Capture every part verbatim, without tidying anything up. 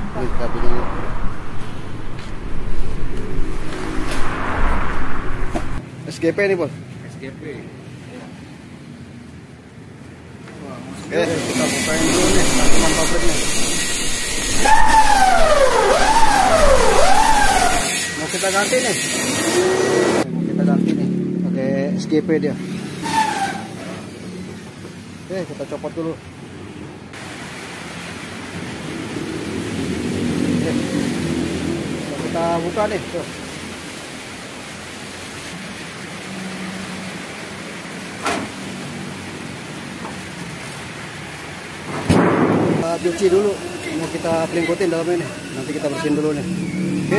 Ini kabinnya. S G P nih bos. S G P. Oke, kita bukain dulu nih rangkuman pabriknya. Mau kita ganti nih. Mau kita ganti nih pakai S G P dia. Oke, kita copot dulu. Oke. Kita buka nih, tuh. Kita cuci dulu, mau kita pelingkutin dalam ini. Nanti kita bersihin dulu nih. Oke.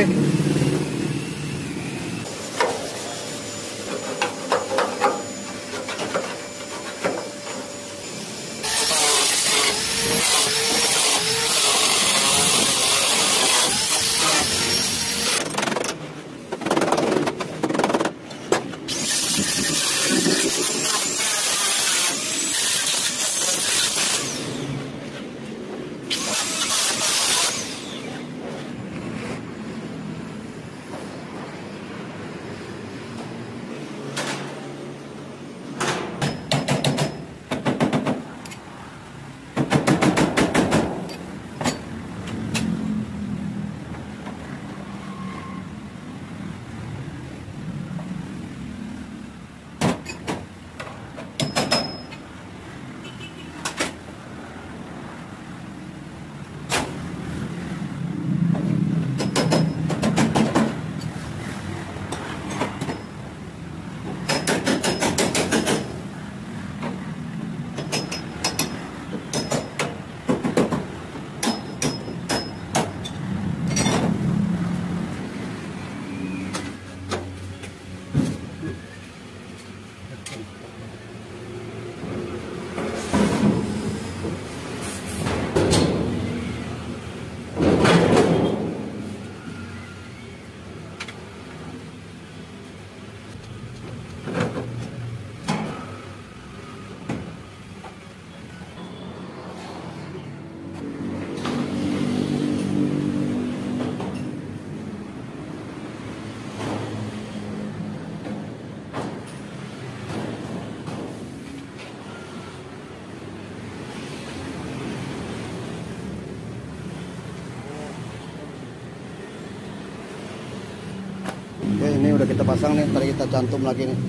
Oke, ini udah kita pasang nih, tadi kita cantum lagi nih.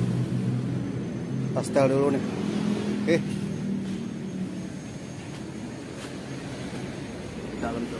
Kita setel dulu nih. Oke. Dalam tuh.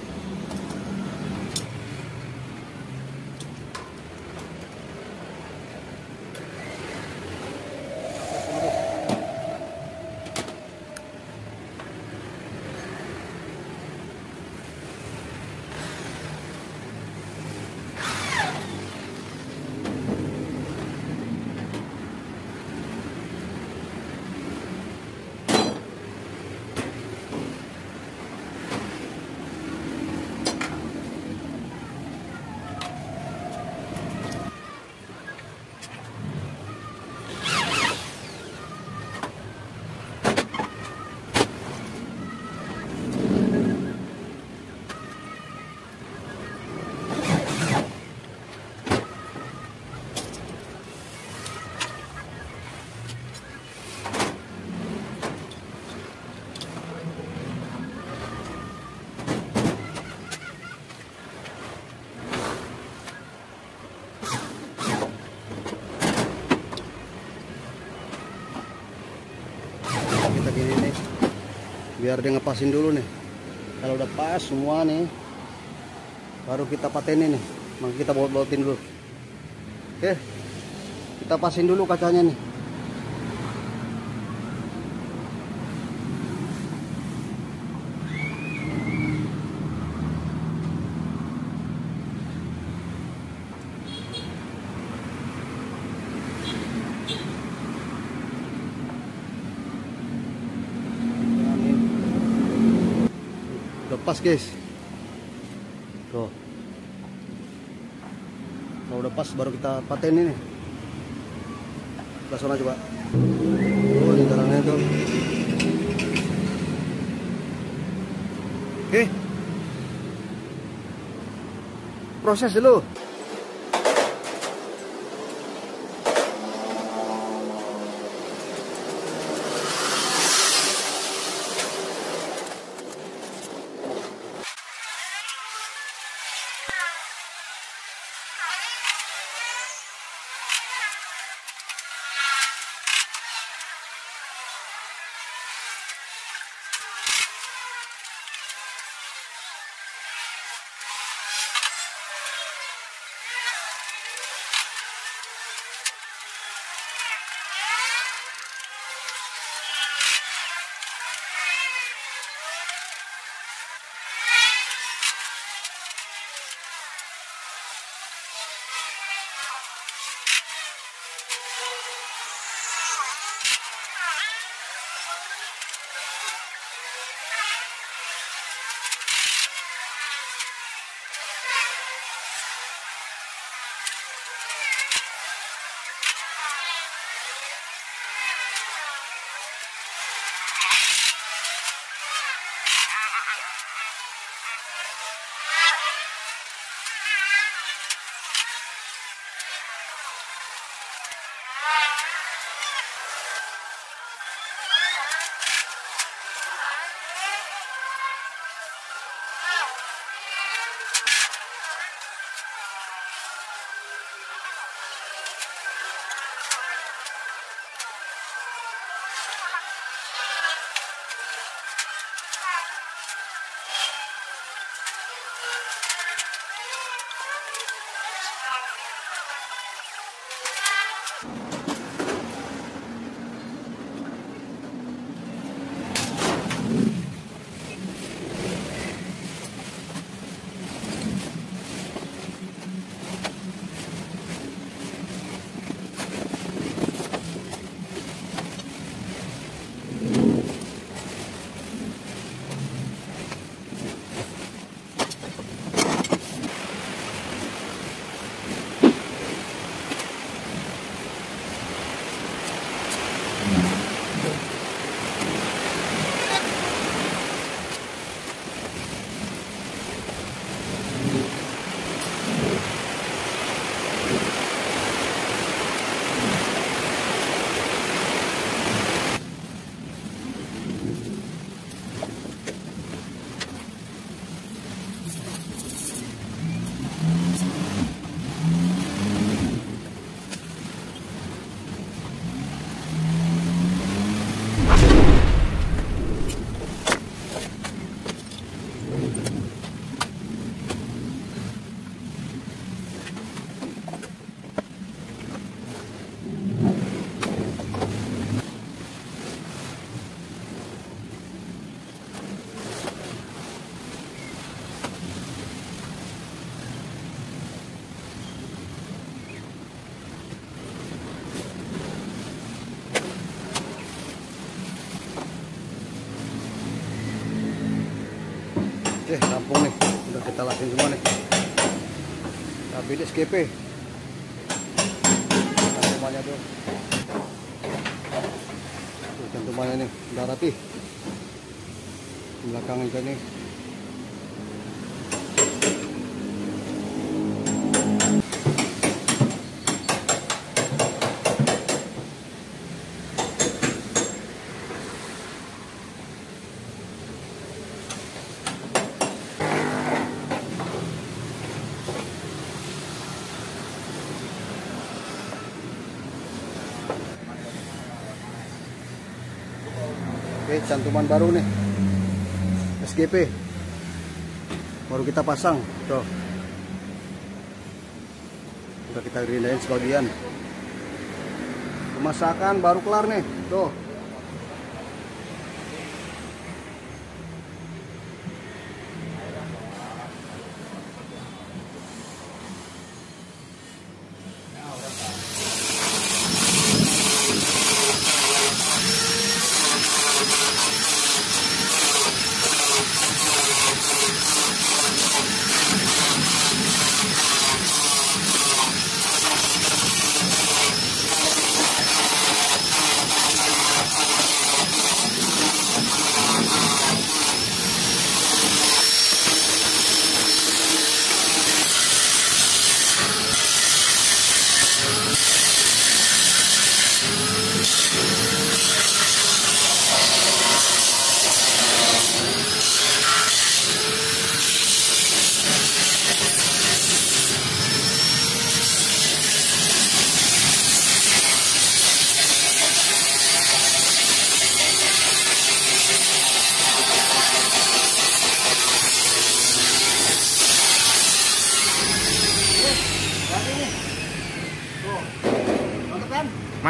Kita gini nih, biar dia ngepasin dulu nih. Kalau udah pas semua nih, baru kita patenin nih. Maka kita baut-bautin dulu. Oke, kita pasin dulu kacanya nih. Pas guys, tuh kalau udah pas baru kita paten ini. Kita sana coba. Oh, ini jalannya tuh. Oke, proses dulu. Oke, rampung nih, udah kita lakuin semua nih. Tapi di S K P cantumannya tuh, tuh cantumannya nih udah rapi. Belakang juga nih. Oke, cantuman baru nih S G P baru kita pasang tuh, udah kita gerindain sebagian. Pemasakan baru kelar nih tuh.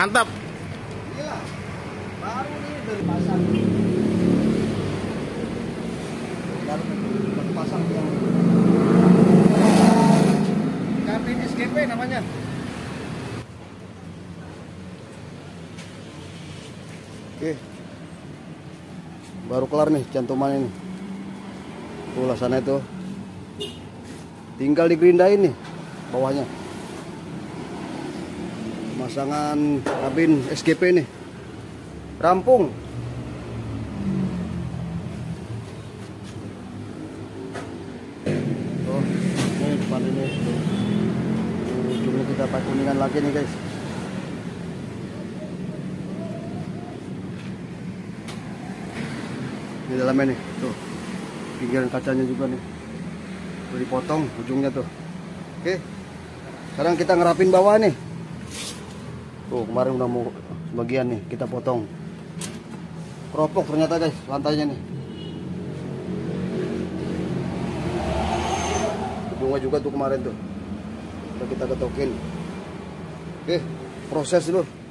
Mantap. Gila. Baru nih dari pasang. Baru dari pasang yang kabin S G P namanya. Oke. Baru kelar nih cantuman ini. Tuh sana itu. Tinggal digerindain nih bawahnya. Pemasangan kabin S G P nih. Rampung. Tuh, ini depan ini. Ujungnya kita pakai kuningan lagi nih, guys. Di dalamnya nih, tuh. Pinggiran kacanya juga nih. Tuh dipotong ujungnya tuh. Oke. Sekarang kita ngerapin bawah nih. Tuh, kemarin udah mau sebagian nih kita potong. Keropok ternyata, guys, lantainya nih. Ujungnya juga tuh kemarin tuh. Udah kita ketokin. Oke, proses dulu.